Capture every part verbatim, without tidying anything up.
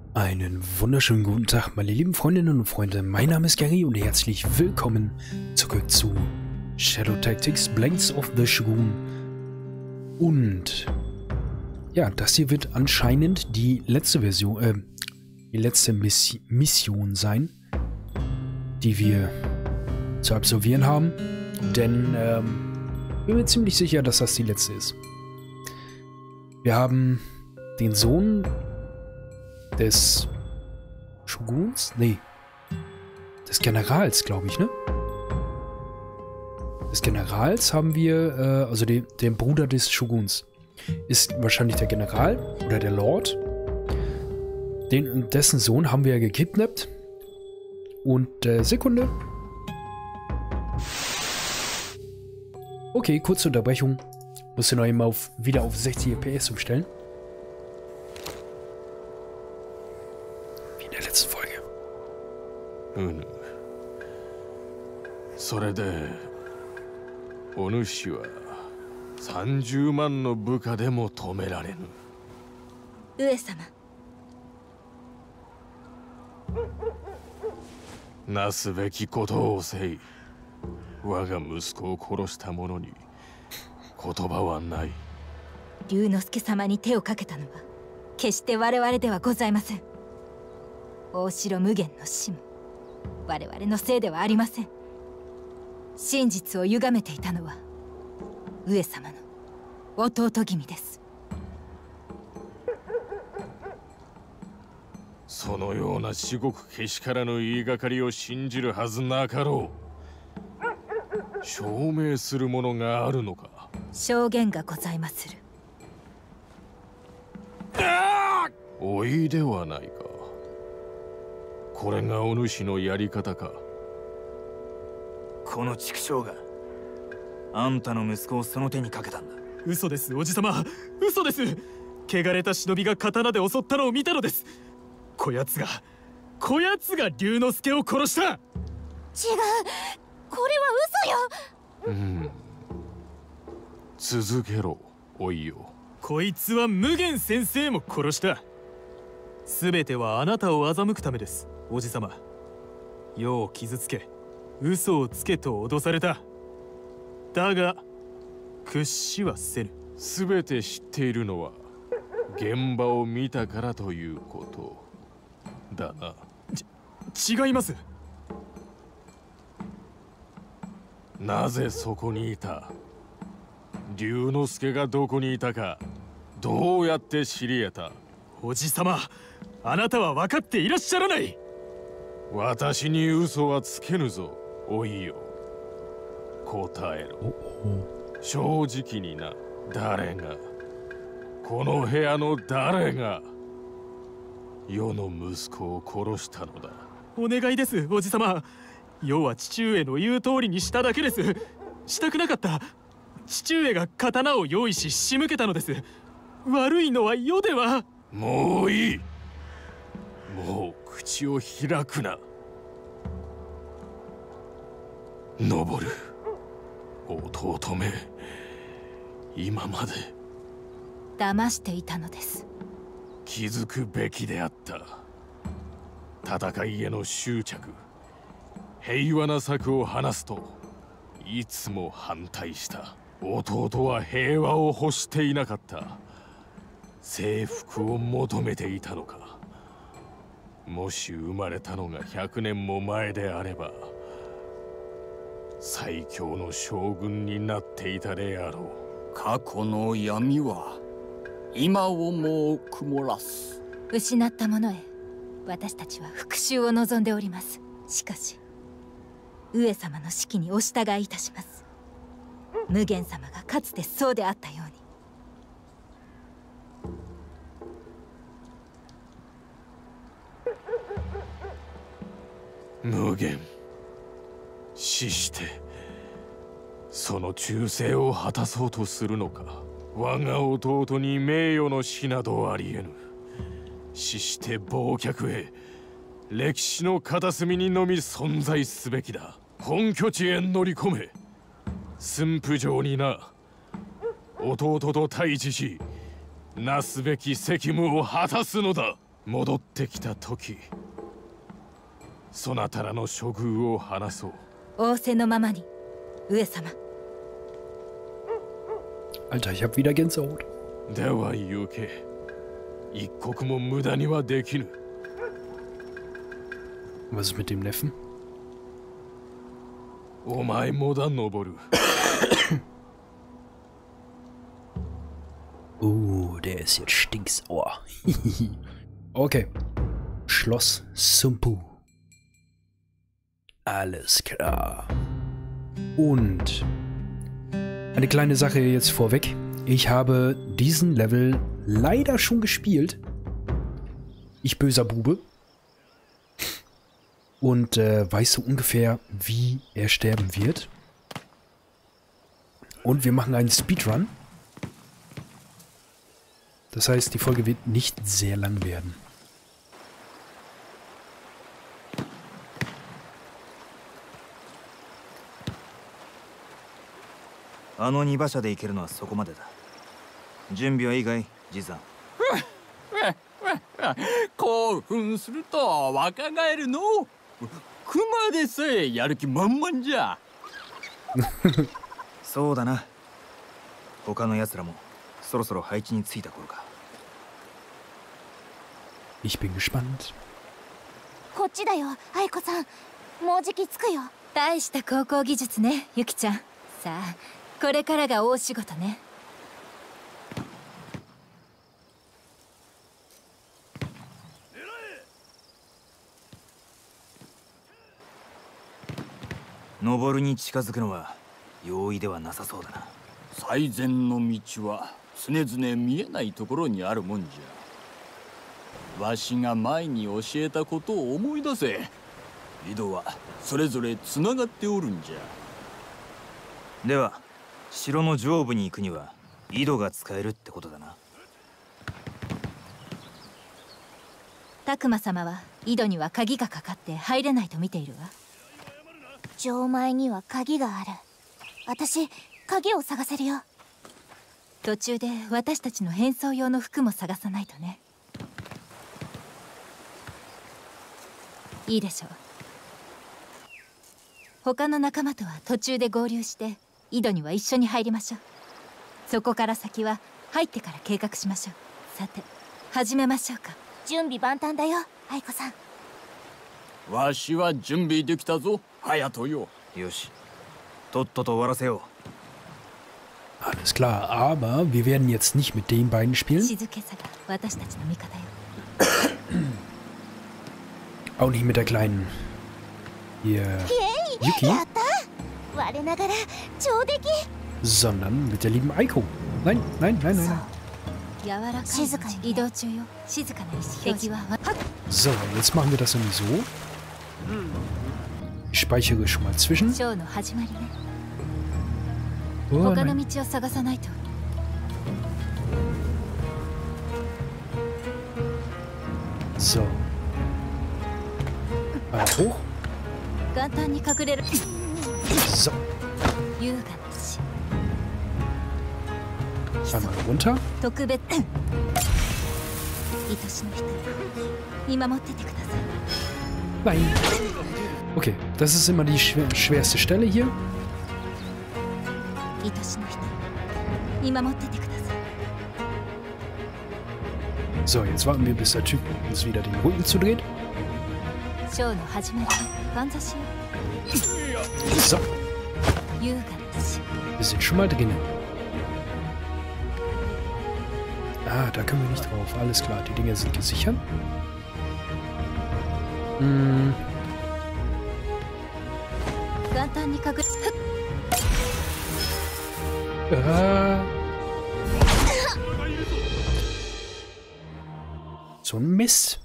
Einen wunderschönen guten Tag, meine lieben Freundinnen und Freunde. Mein Name ist Gary und herzlich willkommen zurück zu Shadow Tactics Blades of the Shogun. Und ja, das hier wird anscheinend die letzte Version, äh, die letzte Miss Mission sein, die wir zu absolvieren haben. Denn ähm, bin mir ziemlich sicher, dass das die letzte ist. Wir haben den Sohn des Shoguns? Nee. Des Generals, glaube ich, ne? Des Generals haben wir, äh, also den, den Bruder des Shoguns. Ist wahrscheinlich der General oder der Lord. Den, dessen Sohn haben wir gekidnappt. Und, äh, Sekunde. Okay, kurze Unterbrechung. Musste noch eben auf, wieder auf sechzig F P S umstellen. Wie in der letzten Folge. うぬ。それで、お主はさんじゅうまんの部下でも止められぬ。 上様。 なすべきことをせい。我が息子を殺した者に言葉はない。 龍之介様に手をかけたのは決して我々ではございません。大城無限の死も我々のせいではありません。真実を歪めていたのは上様の弟君です。 そのような至極けしからぬ言いがかりを信じるはずなかろう。証明するものがあるのか。 証言がございまする。 おいではないか。これがお主のやり方か。 この畜生があんたの息子をその手にかけたんだ。 嘘です、おじさま。嘘です。汚れた忍びが刀で襲ったのを見たのです。こやつがこやつが龍之介を殺した。違う、 これは嘘よ。 うん。続けろ、おいよ。 こいつは無限先生も殺した。すべてはあなたを欺くためです、おじさま。世を傷つけ、嘘をつけと脅された。だが屈しはせぬ。 すべて知っているのは現場を見たからということだな。 ち、違います。 なぜそこにいた。龍之介がどこにいたかどうやって知り得た。 おじさま、あなたは分かっていらっしゃらない。 私に嘘はつけぬぞ、おいよ。答えろ。正直にな。誰が、この部屋の誰が世の息子を殺したのだ。 お願いです、おじさま。世は父上の言う通りにしただけです。したくなかった。父上が刀を用意し仕向けたのです。悪いのは世では。 もういい。もう口を開くな。登る弟め、今まで騙していたのです。 気づくべきであった。戦いへの執着、平和な策を話すといつも反対した。弟は平和を欲していなかった。征服を求めていたのか。もし生まれたのがひゃくねんも前であれば最強の将軍になっていたであろう。過去の闇は今をも曇らす。 失ったものへ私たちは復讐を望んでおります。しかし上様の指揮にお従いいたします。無限様がかつてそうであったように。無限死してその忠誠を果たそうとするのか。我が弟に名誉の死などありえぬ。死して忘却へ歴史の片隅にのみ存在すべきだ。本拠地へ乗り込め。駿府城にな。弟と対峙しなすべき責務を果たすのだ。 戻ってきた時、そなたらの処遇を話そう。 仰せのままに、上様。 Alter, ich hab wieder Gänsehaut. では行け。一刻も無駄にはできぬ。 Was ist mit dem Neffen? お前もだ、登る。 Oh, der ist jetzt stinksauer. Okay. Schloss Sumpu. Alles klar. Und eine kleine Sache jetzt vorweg. Ich habe diesen Level leider schon gespielt. Ich böser Bube. Und äh, weiß so ungefähr, wie er sterben wird. Und wir machen einen Speedrun. Das heißt, die Folge wird nicht sehr lang werden. あの二馬車で行けるのはそこまでだ。準備はいいかい、じいさん。 興奮すると若返るの。熊でさえやる気満々じゃ。 そうだな。他の奴らもそろそろ配置についた頃か。 Ich bin gespannt. こっちだよ、愛子さん。もうじき着くよ。大した高校技術ね、ゆきちゃん。さあ、これからが大仕事ね。 登るに近づくのは容易ではなさそうだな。 最善の道は常々見えないところにあるもんじゃ。わしが前に教えたことを思い出せ。井戸はそれぞれつながっておるんじゃ。 では城の上部に行くには井戸が使えるってことだな。 拓磨様は井戸には鍵がかかって入れないと見ているわ。 城前には鍵がある。私、鍵を探せるよ。 途中で私たちの変装用の服も探さないとね。いいでしょう。他の仲間とは途中で合流して井戸には一緒に入りましょう。そこから先は入ってから計画しましょう。さて、始めましょうか。 準備万端だよ、愛子さん。 わしは準備できたぞ、隼人よ。 よし、とっとと終わらせよう。Alles klar, aber wir werden jetzt nicht mit den beiden spielen. Auch nicht mit der kleinen hier Yuki, sondern mit der lieben Aiko. Nein, nein, nein, nein, nein. So, jetzt machen wir das irgendwie so. Ich speichere schon mal zwischen. Oh, nein. So. Mal hoch. So. Einmal runter. Nein. Okay, das ist immer die schwer, schwerste Stelle hier. So, jetzt warten wir, bis der Typ uns wieder den Rücken zudreht. So. Wir sind schon mal drinnen. Ah, da können wir nicht drauf. Alles klar, die Dinger sind gesichert. Hm. Äh. So ein Mist.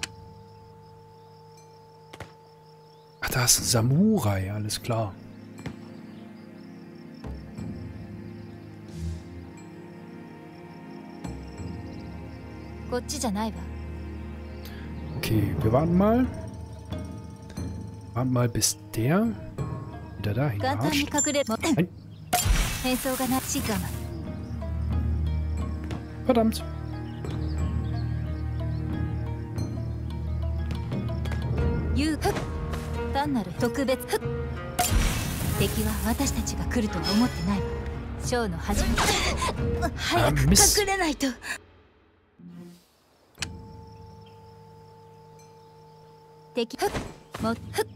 Ach, da ist ein Samurai, alles klar. Okay, wir warten mal. Warten mal, bis der wieder dahin rauscht. Nein. Verdammt. 優雅単なる特別敵は私たちが来るとは思ってないわ。ショーの始まり早く隠れないと。敵もっ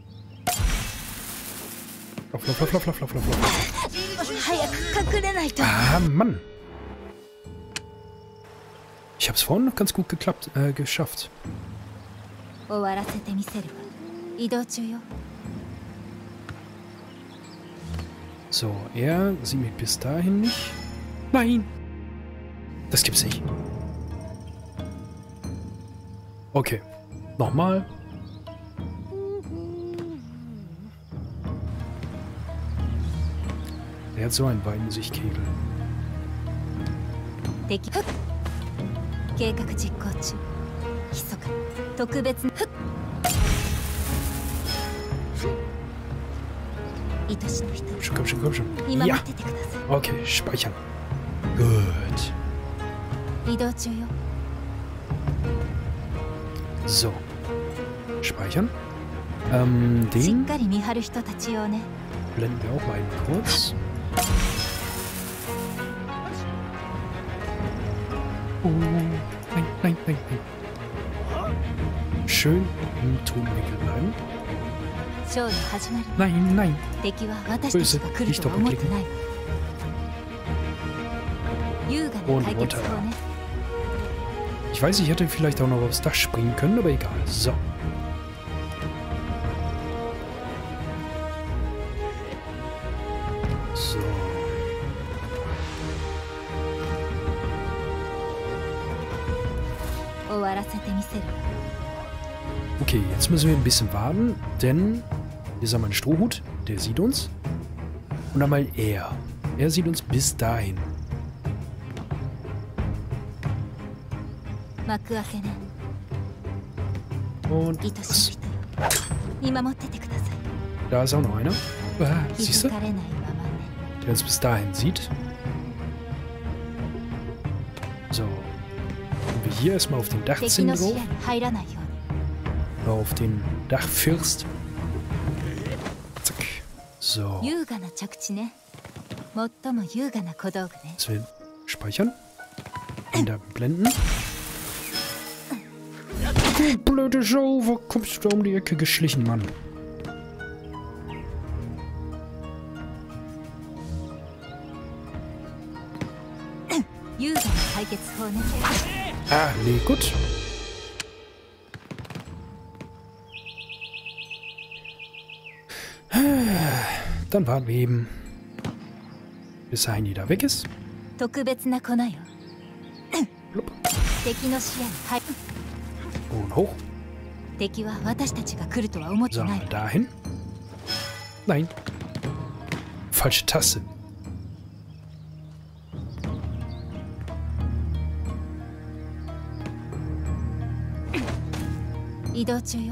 Lauf, lauf, lauf, lauf, lauf, lauf, lauf, lauf. 早く隠れないと。 Ah, Mann. Ich habe es vorhin noch ganz gut geklappt, äh, geschafft. 終わらせてみせるわ。移動中よ。 So, er sieht mich bis dahin nicht. Nein! Das gibt's nicht. Okay. Nochmal. Er hat so ein Bein in sich, Kegel. 敵計画実行中。密か特別な愛しの人 Schon, komm schon, komm schon. 見守 Ja! っててくださ Okay, speichern. Gut. い。移動中よ。 So. Speichern. Ähm, しっ den かり見張る人たちよね。 blenden wir auch mal eben kurz. Oh, nein, nein, nein, nein. Schön im Tonwinkel bleiben. ショーの始まり。 Nein, nein. 敵は私たちが来るとは思ってないわ。優雅な解決法ね。 Ich weiß, ich hätte vielleicht auch noch aufs Dach springen können, aber egal. So. So. Okay, jetzt müssen wir ein bisschen warten, denn hier ist einmal ein Strohhut, der sieht uns. Und einmal er. Er sieht uns bis dahin. Und was? Da ist auch noch einer. Ah, siehst du? Der uns bis dahin sieht. So. Gehen wir hier erstmal auf den Dachzinn drauf. Auf den Dachfirst. Zack. So. Jetzt wir speichern. Wieder blenden. Du blöde Show, wo kommst du um die Ecke geschlichen, Mann? Ah, nee, gut. Dann warten wir eben, bis Heini da weg ist. Blub. Und hoch. So, mal dahin. Nein. Falsche Taste. Okay.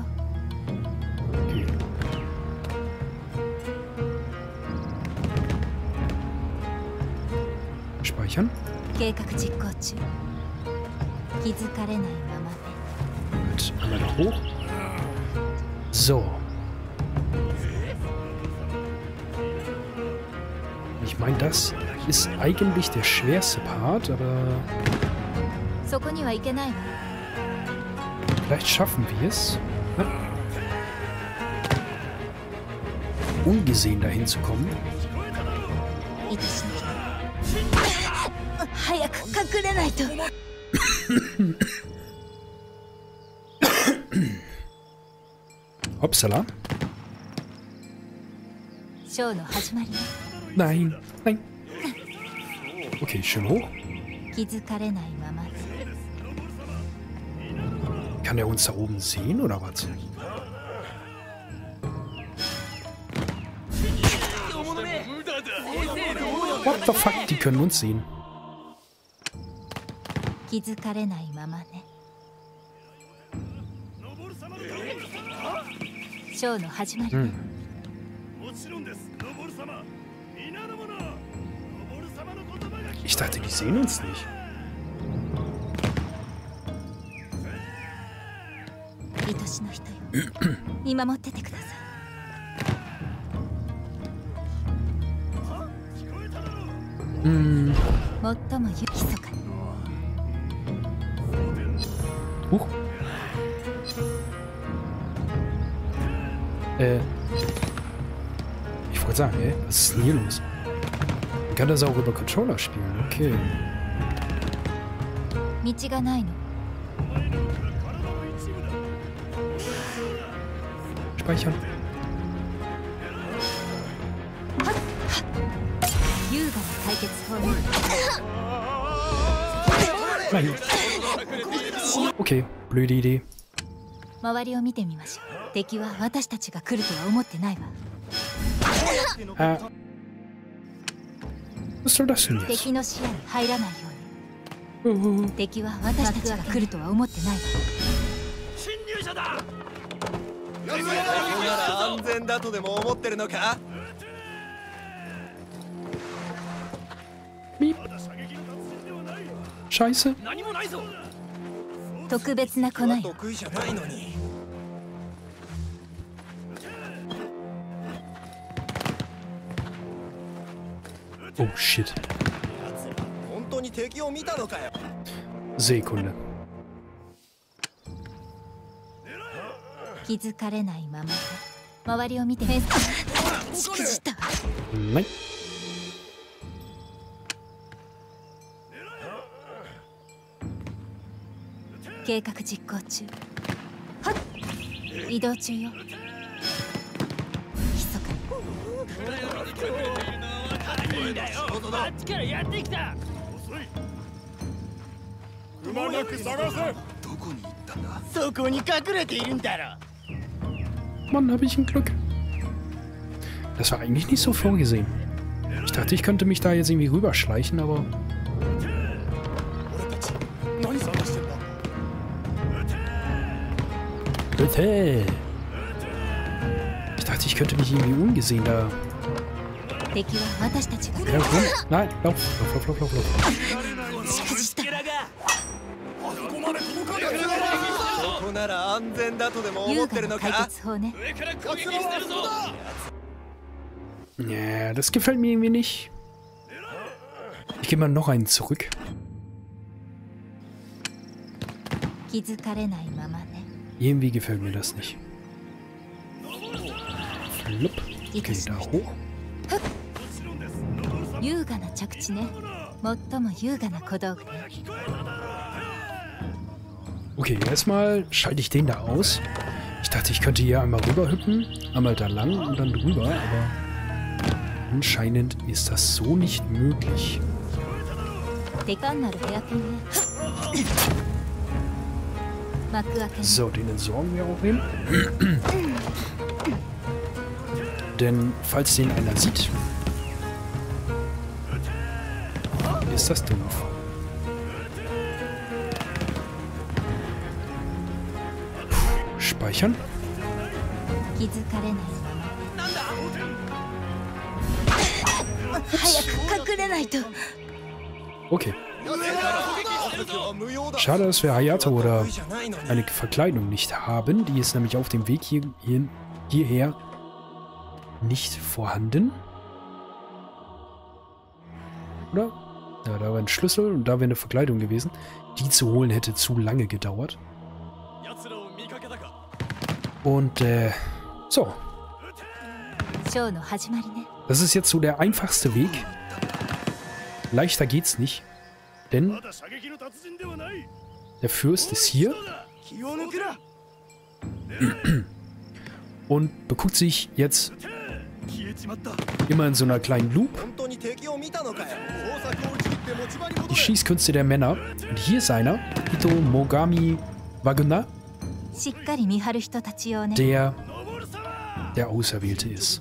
Speichern. Gut, einmal da hoch. So. Ich meine, das ist eigentlich der schwerste Part, aber vielleicht schaffen wir es, ne? Ungesehen dahin zu kommen. Hopsala. Nein, nein. Okay, schön hoch. Kann er uns da oben sehen, oder was? What the fuck? Die können uns sehen. Hm. Ich dachte, die sehen uns nicht. 見守っててください。 Hm. 最も密かに。 Huch. Äh. Ich wollte sagen, ey, was ist denn hier los? Man kann das auch über Controller spielen, okay. 道がないの。 Speichern. 優雅な対決法ね。 Nein. Okay, blöde Idee. 周りを見てみましょう。敵は私たちが来るとは思ってないわ。 Äh. Was soll das denn jetzt? 敵の視野に入らないように。敵は私たちが来るとは思ってないわ。 侵入者だ。なら安全だとでも思ってるのか。 Miep. Scheiße. 特別な子ない。 得意じゃないのに。 Oh shit. 本当に敵を見たのかよ。 Sekunde. 気づかれないままで周りを見てみ。しくじったわ。 Nein. 計画実行中。はっ。移動中よ。密かに。 あっちからやってきた。くまなく探せ。どこに行ったんだ。そこに隠れているんだろ。 Mann, habe ich ein Glück. Das war eigentlich nicht so vorgesehen. Ich dachte, ich könnte mich da jetzt irgendwie rüberschleichen, aber... Bitte! Ich dachte, ich könnte mich irgendwie ungesehen da... Ja, rum. Nein, lauf, lauf, lauf, lauf, lauf, lauf. ここなら安全だとでも思ってるのか。 Ja, das gefällt mir irgendwie nicht. Ich gehe mal noch einen zurück. Irgendwie gefällt mir das nicht. Flupp. Okay, da hoch. Okay, erstmal schalte ich den da aus. Ich dachte, ich könnte hier einmal rüberhüppen, einmal da lang und dann drüber, aber anscheinend ist das so nicht möglich. So, den entsorgen wir auch hin. Denn falls den einer sieht, ist das doof. Speichern. Okay. Schade, dass wir Hayato oder eine Verkleidung nicht haben. Die ist nämlich auf dem Weg hier, hier, hierher nicht vorhanden. Oder? Ja, da war ein Schlüssel und da wäre eine Verkleidung gewesen. Die zu holen hätte zu lange gedauert. Und, äh, so. Das ist jetzt so der einfachste Weg. Leichter geht's nicht. Denn der Fürst ist hier. Und beguckt sich jetzt immer in so einer kleinen Loop die Schießkünste der Männer. Und hier ist einer, Hito Mogami Wagner, der der Auserwählte ist.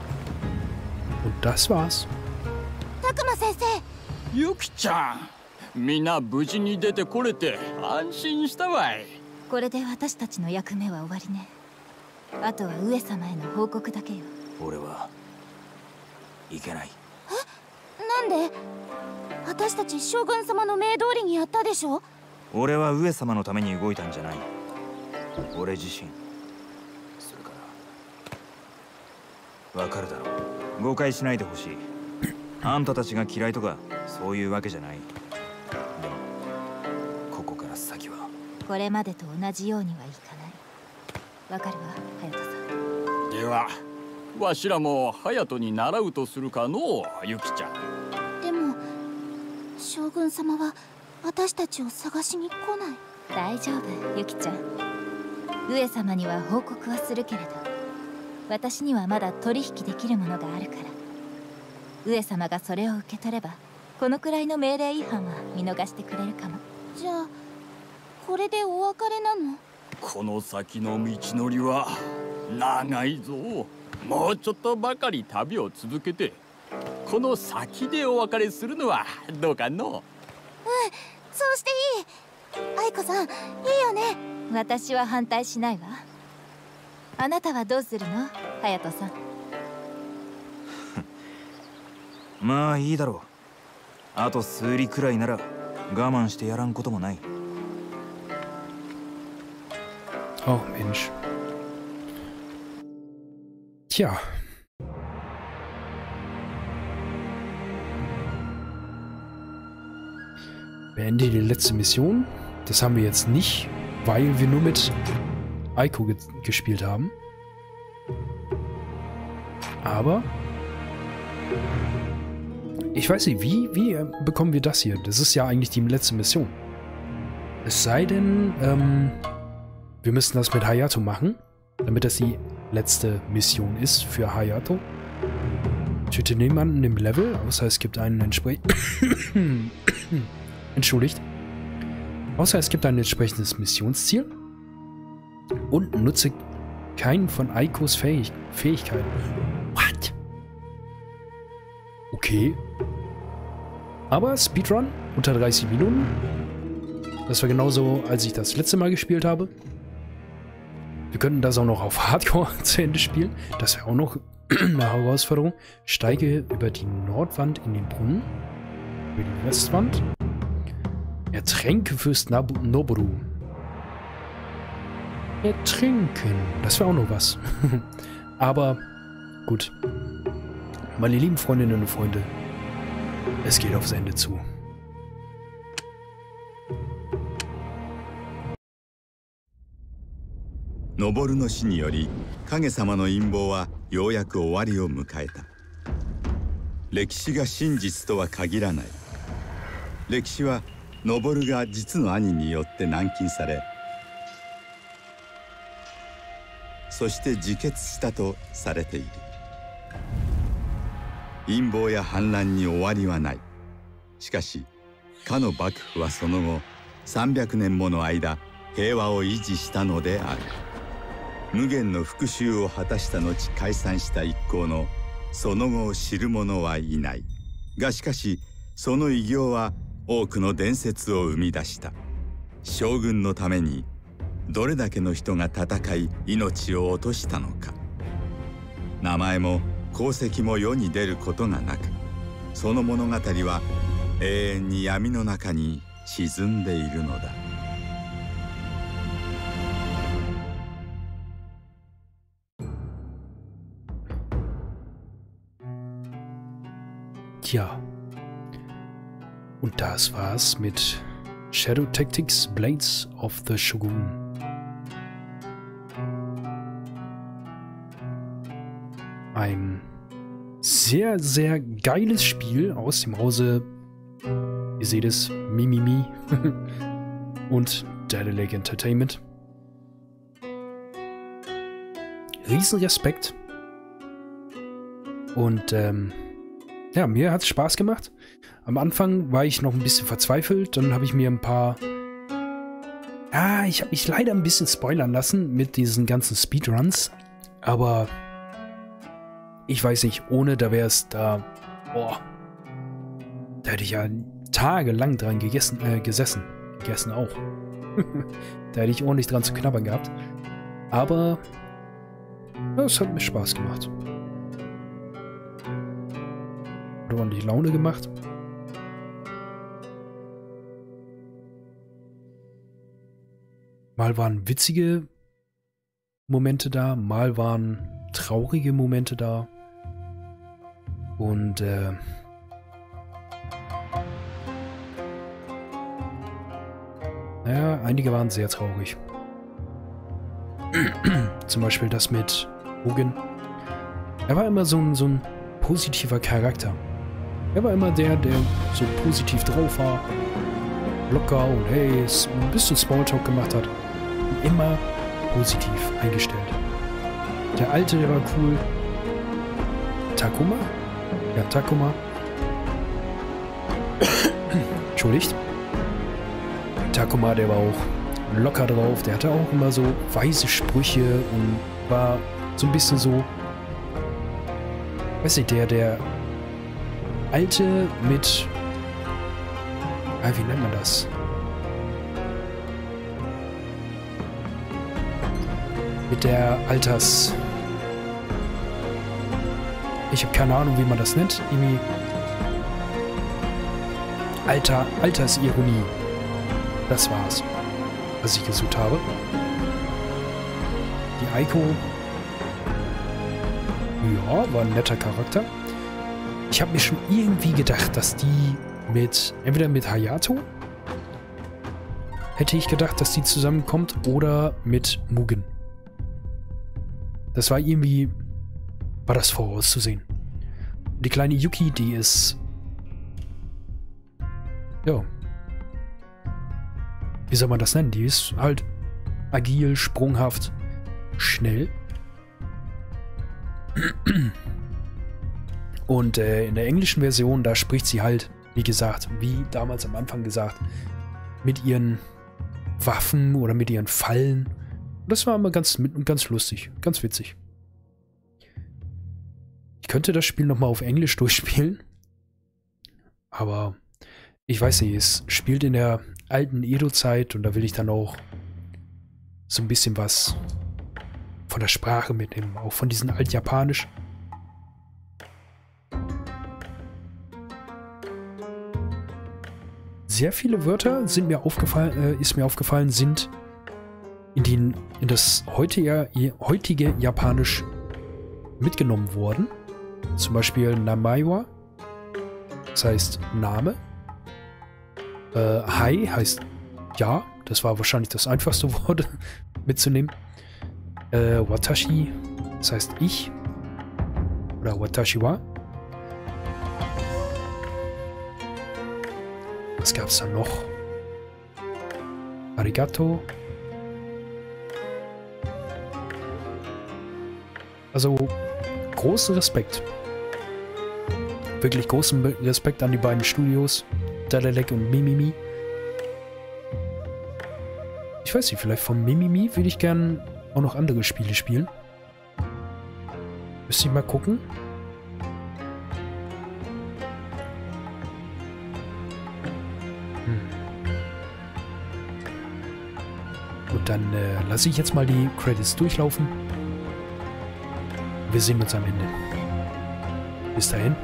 Und das war's. Takuma Sensei. ゆきちゃん、 みんな無事に出てこれて安心したわい。 これで私たちの役目は終わりね。あとは上様への報告だけよ。 俺はいけない。 え、なんで？私たち将軍様の命通りにやったでしょ。 俺は上様のために動いたんじゃない。俺自身。それからわかるだろう。誤解しないでほしい。あんたたちが嫌いとかそういうわけじゃない。でもここから先はこれまでと同じようにはいかない。わかるわ、隼人さん。 ではわしらも隼人に習うとするかのう、ユキちゃん。 でも将軍様は私たちを探しに来ない。 大丈夫、ユキちゃん。上様には報告はするけれど、私にはまだ取引できるものがあるから。上様がそれを受け取れば、このくらいの命令違反は見逃してくれるかも。 じゃあこれでお別れなの？ この先の道のりは長いぞ。もうちょっとばかり旅を続けて、この先でお別れするのはどうかの？うん、 そうしていい。愛子さん、いいよね。 私は反対しないわ。あなたはどうするの、隼人さん？ まあいいだろう。あと数里くらいなら我慢してやらんこともない。 Oh Mensch. Tja. Beende die letzte Mission. Das haben wir jetzt nicht, weil wir nur mit Aiko ge gespielt haben. Aber ich weiß nicht, wie, wie bekommen wir das hier? Das ist ja eigentlich die letzte Mission. Es sei denn, ähm, wir müssen das mit Hayato machen, damit das die letzte Mission ist für Hayato. Töte niemanden im Level, außer es gibt einen entsprechenden... Entschuldigt. Außer es gibt ein entsprechendes Missionsziel. Und nutze keinen von Aikos Fähig Fähigkeiten. What? Okay. Aber Speedrun unter dreißig Minuten. Das war genauso, als ich das letzte Mal gespielt habe. Wir könnten das auch noch auf Hardcore zu Ende spielen. Das wäre auch noch eine Herausforderung. Steige über die Nordwand in den Brunnen. Über die Westwand. Ertränke Fürst Noboru. Ertrinken. Das wäre auch noch was. Aber gut. Meine lieben Freundinnen und Freunde, es geht aufs Ende zu. Noboruの死により影様の陰謀はようやく終わりを迎えた。歴史が真実とは限らない。歴史はノボルが実の兄によって軟禁され、そして自決したとされている。陰謀や反乱に終わりはない。しかしかの幕府はその後さんびゃくねんもの間平和を維持したのである。無限の復讐を果たした後解散した一行のその後を知る者はいない。がしかしその偉業は多くの伝説を生み出した。将軍のためにどれだけの人が戦い命を落としたのか。名前も功績も世に出ることがなく、その物語は永遠に闇の中に沈んでいるのだ。 Tja. Und das war's mit Shadow Tactics Blades of the Shogun. Ein sehr, sehr geiles Spiel aus dem Hause, ihr seht es, Mimimi und Data Lake Entertainment. Riesenrespekt. Und ähm, ja, mir hat es Spaß gemacht. Am Anfang war ich noch ein bisschen verzweifelt, dann habe ich mir ein paar... Ah, ich habe mich leider ein bisschen spoilern lassen mit diesen ganzen Speedruns. Aber ich weiß nicht, ohne da wäre es da... Boah. Da hätte ich ja tagelang dran gegessen, äh, gesessen. Gegessen auch. Da hätte ich ordentlich dran zu knabbern gehabt. Aber es hat mir Spaß gemacht. Hat ordentlich Laune gemacht. Mal waren witzige Momente da, mal waren traurige Momente da. Und äh, naja, einige waren sehr traurig. Zum Beispiel das mit Mugen. Er war immer so ein, so ein positiver Charakter. Er war immer der, der so positiv drauf war. Locker und hey, ein bisschen Smalltalk gemacht hat. Und immer positiv eingestellt. Der Alte, der war cool. Takuma? Ja, Takuma. Entschuldigt. Takuma, der war auch locker drauf. Der hatte auch immer so weise Sprüche und war so ein bisschen so, weiß nicht, der, der Alte mit, ah, wie nennt man das? Mit der Alters... Ich habe keine Ahnung, wie man das nennt. Irgendwie Alter, Altersironie. Das war's, was ich gesucht habe. Die Aiko, ja, war ein netter Charakter. Ich habe mir schon irgendwie gedacht, dass die mit, entweder mit Hayato, hätte ich gedacht, dass die zusammenkommt, oder mit Mugen. Das war irgendwie, war das vorauszusehen. Die kleine Yuki, die ist, ja, wie soll man das nennen? Die ist halt agil, sprunghaft, schnell. Und äh, in der englischen Version, da spricht sie halt, wie gesagt, wie damals am Anfang gesagt, mit ihren Waffen oder mit ihren Fallen. Das war immer ganz, ganz lustig, ganz witzig. Ich könnte das Spiel nochmal auf Englisch durchspielen, aber ich weiß nicht, es spielt in der alten Edo-Zeit und da will ich dann auch so ein bisschen was von der Sprache mitnehmen, auch von diesem Altjapanisch. Sehr viele Wörter sind mir aufgefallen, äh, ist mir aufgefallen, sind in, den, in das heutige, heutige Japanisch mitgenommen worden. Zum Beispiel Namaiwa, das heißt Name. Äh, Hai heißt ja, das war wahrscheinlich das einfachste Wort mitzunehmen. Äh, Watashi, das heißt ich. Oder Watashi wa. Was gab es da noch? Arigato. Also, großen Respekt. Wirklich großen Respekt an die beiden Studios. Dalalek und Mimimi. Ich weiß nicht, vielleicht von Mimimi würde ich gern auch noch andere Spiele spielen. Müsste ich mal gucken. Hm. Gut, dann äh, lasse ich jetzt mal die Credits durchlaufen. Wir sehen uns am Ende. Bis dahin.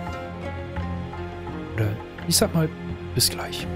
Oder ich sag mal, bis gleich.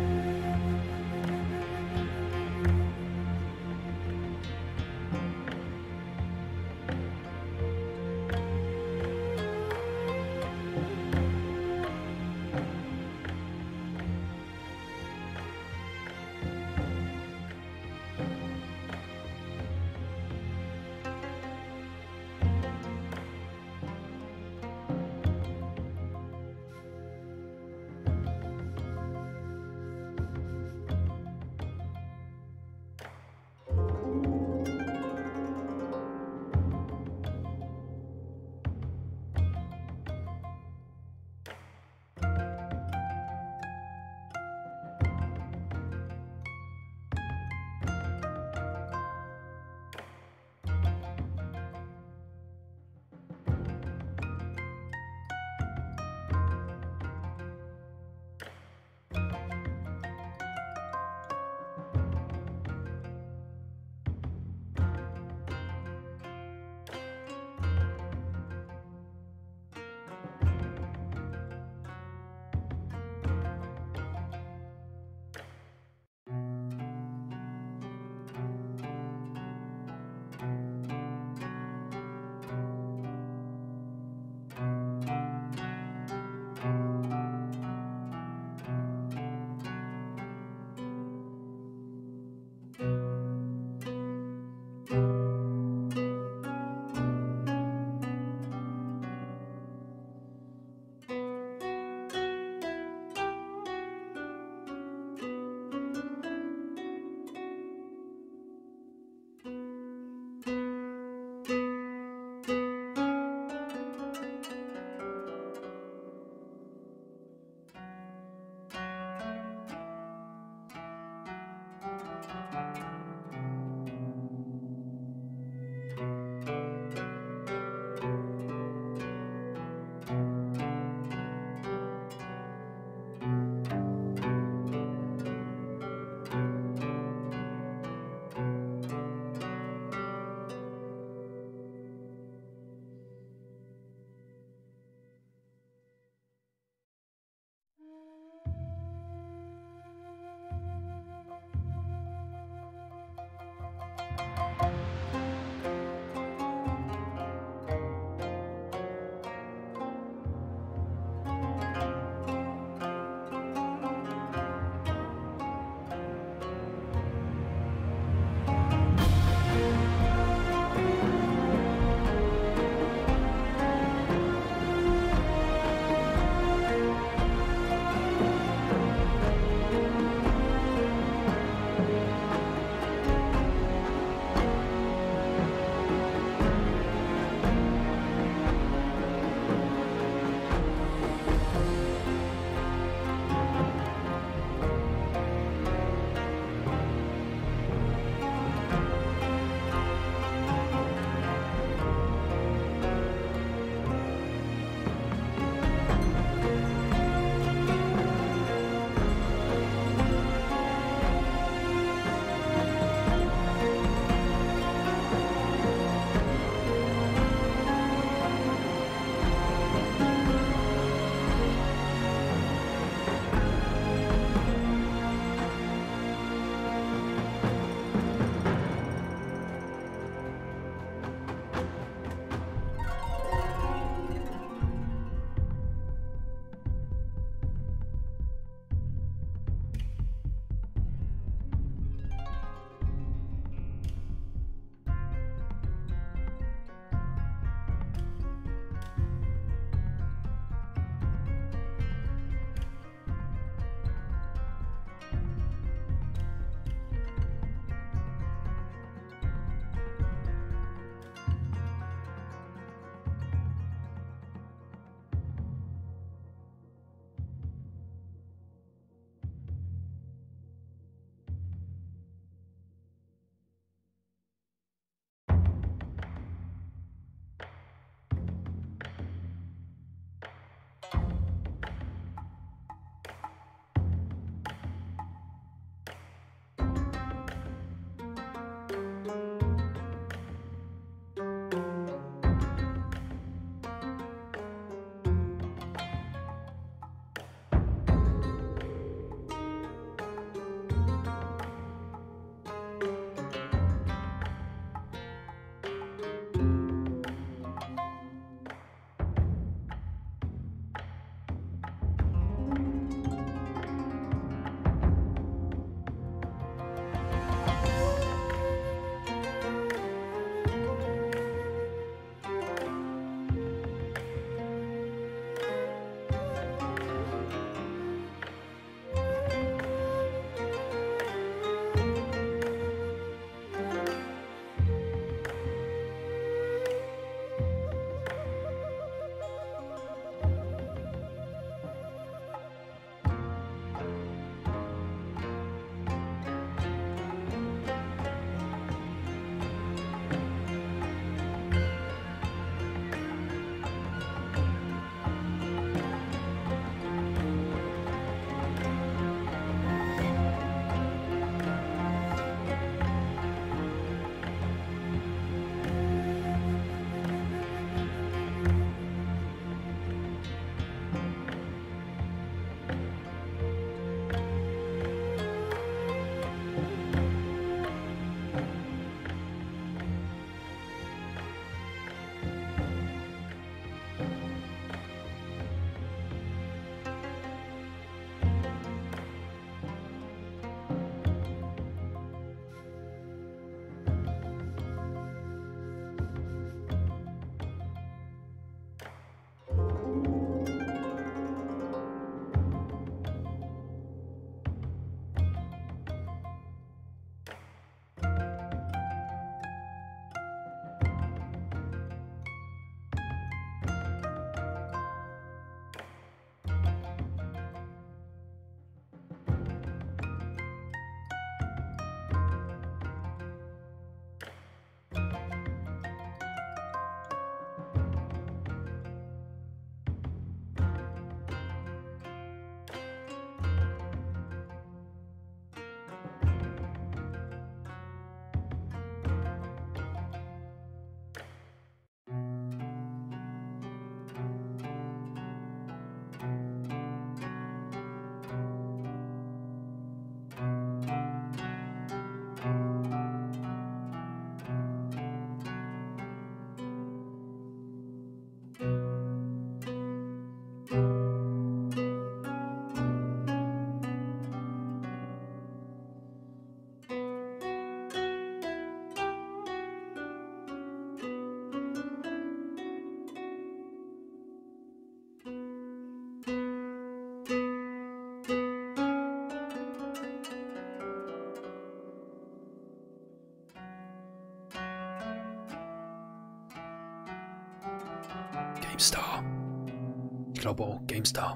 GameStar. Ich glaube auch GameStar.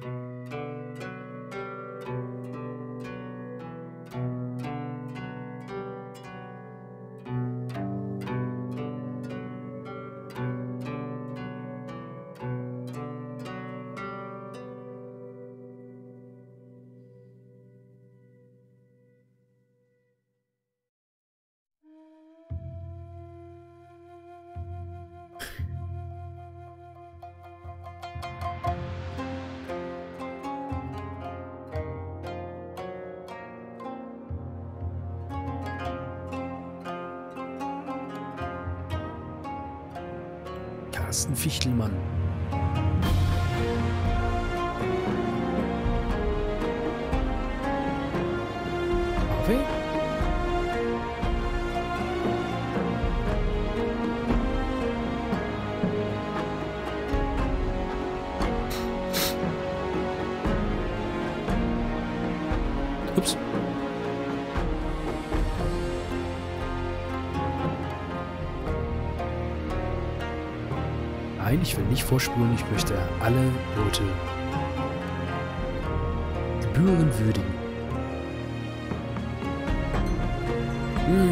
Carsten Fichtelmann. Harvey? Ups. Nein, ich will nicht vorspulen, ich möchte alle Leute gebührend würdigen. Hm.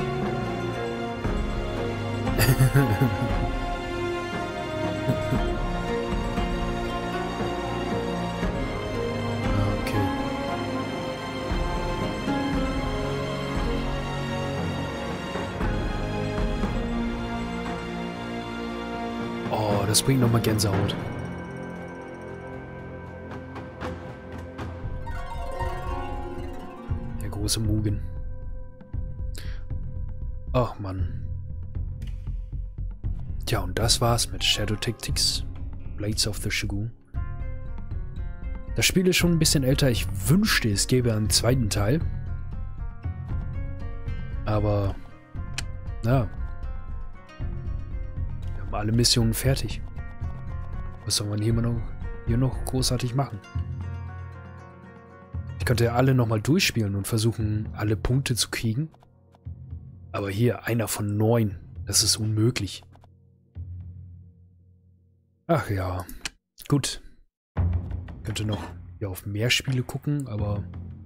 Okay. Oh, das bringt nochmal Gänsehaut. Der große Mugen. Ach Mann. Tja, und das war's mit Shadow Tactics, Blades of the Shogun. Das Spiel ist schon ein bisschen älter. Ich wünschte, es gäbe einen zweiten Teil. Aber, na, wir haben alle Missionen fertig. Was soll man hier noch, hier noch großartig machen? Ich könnte ja alle nochmal durchspielen und versuchen, alle Punkte zu kriegen. Aber hier, einer von neun. Das ist unmöglich. Ach ja. Gut. Ich könnte noch hier auf mehr Spiele gucken, aber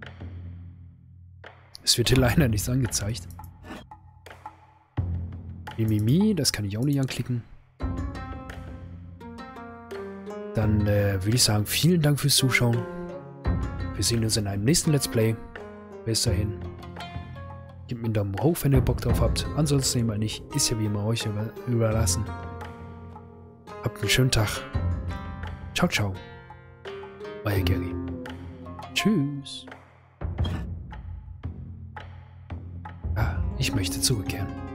es wird hier leider nichts angezeigt. Mimimi, das kann ich auch nicht anklicken. Dann äh, würde ich sagen, vielen Dank fürs Zuschauen. Wir sehen uns in einem nächsten Let's Play. Bis dahin. Gebt mir einen Daumen hoch, wenn ihr Bock drauf habt. Ansonsten immer nicht. Ist ja wie immer euch über überlassen. Habt einen schönen Tag. Ciao, ciao. Euer Gary. Tschüss. Ah, ich möchte zurückkehren.